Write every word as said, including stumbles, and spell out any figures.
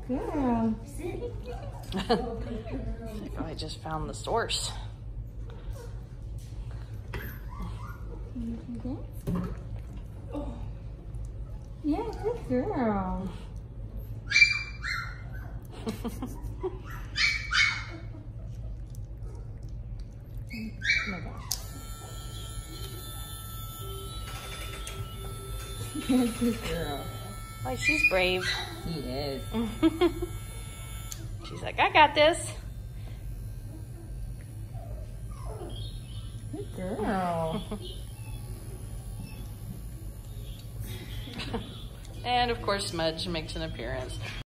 girl. She probably just found the source. Yeah, good girl. Oh my gosh. Good girl. Oh, she's brave. She is. She's like, I got this. Good girl. And of course, Smudge makes an appearance.